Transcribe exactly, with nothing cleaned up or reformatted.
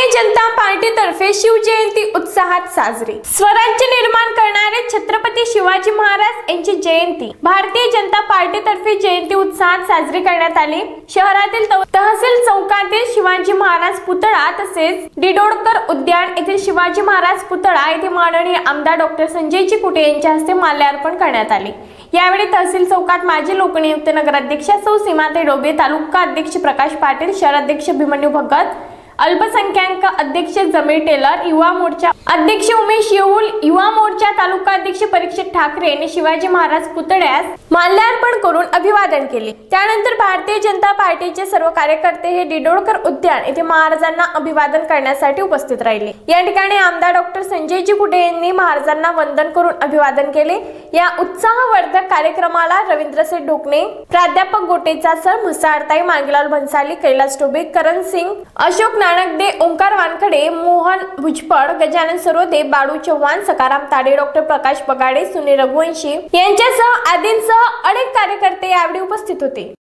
जनता पार्टीतर्फे शिवजयंती उत्साहात साजरी। स्वराज्य निर्माण करणारे छत्रपती शिवाजी महाराज यांची जयंती भारतीय जनता पार्टीतर्फे जयंती उत्साहात साजरी करण्यात आली। शहरातील तहसील चौकातील शिवाजी महाराज पुतळा तसेच दिडोडकर उद्यान येथील शिवाजी महाराज पुतळा येथे माननीय आमदार डॉक्टर संजयजी कुटे यांच्या हस्ते माल्यार्पण करण्यात आले। यावेळी तहसील चौकात माजी लोकनियुक्त नगराध्यक्ष सौ सीमाताई डोबे, तालुका अध्यक्ष प्रकाश पाटील, शहर अध्यक्ष अभिमन्यू भगत, अल्पसंख्याक अध्यक्ष जमीर टेलर, युवा मोर्चा अध्यक्ष उमेश येऊल, युवा मोर्चा तालुका अध्यक्ष परीक्षित ठाकरे यांनी शिवाजी महाराज पुतळ्यास माल्यार्पण करून अभिवादन केले। त्यानंतर भारतीय जनता पार्टीचे सर्व कार्यकर्ते हे दिडोडकर उद्यान येथे महाराजांना अभिवादन करण्यासाठी उपस्थित राहिले। या ठिकाणी आमदार डॉक्टर संजयजी कुटे यांनी महाराजांना वंदन करून अभिवादन केले। या उत्साहवर्धक कार्यक्रमाला रवींद्र सेठ ढोकणे, प्राध्यापक गोटेचा सर, म्हसाळताई, मांगीलाल भन्साली, कैलास टोबे, करण सिंग, अशोक नानकदे, ओंकार वानखडे, मोहन भुजपळ, गजानन सरोदे, बाळू चव्हाण, सकाराम ताडे, डॉक्टर प्रकाश बगाडे, सुनील रघुवंशी यांच्यासह आदींसह अनेक कार्यकर्ते यावेळी उपस्थित होते।